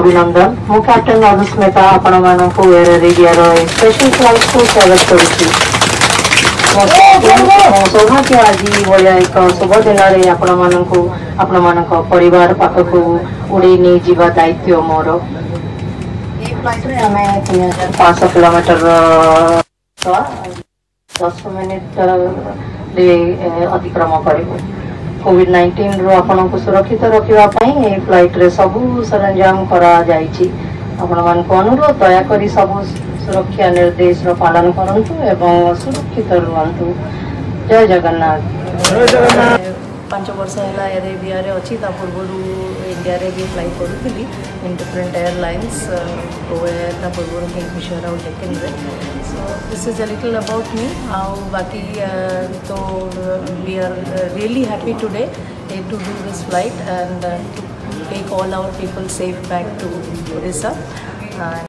अभिनंदन मु कैप्टन अनुस्मिता आपण मानक एयर इंडिया स्पेशल फ्लाइट को स्वागत करुच्ची। सौभाग्य आज भाया एक शुभ दिन में आपण मानक परिवार पाखक उड़े नहीं जावा दायित्व मोर। ये फ्लाइट रे आम 3500 किलोमीटर 10 मिनिट अतिक्रम करूँ। कोविड-19 रू आपण को सुरक्षित रखापी फ्लाइट रे सबू सरंजाम करा जाइछि। आपण मान को अनुरोध दयाकोरी सबू सुरक्षा निर्देश रो पालन करंतु एवं सुरक्षित रुहंतु। जय जगन्नाथ। 5 वर्ष है एयर इंडिया रे अच्छी पूर्व इंडिया रे भी फ्लाई करूली इन डिफरेंट एयरलाइंस पूर्व किंगफिशर और डेक्कन रे। So this is a little about me. बाकी तो we are really happy today to do this flight and to take all our people safe back to Odisha.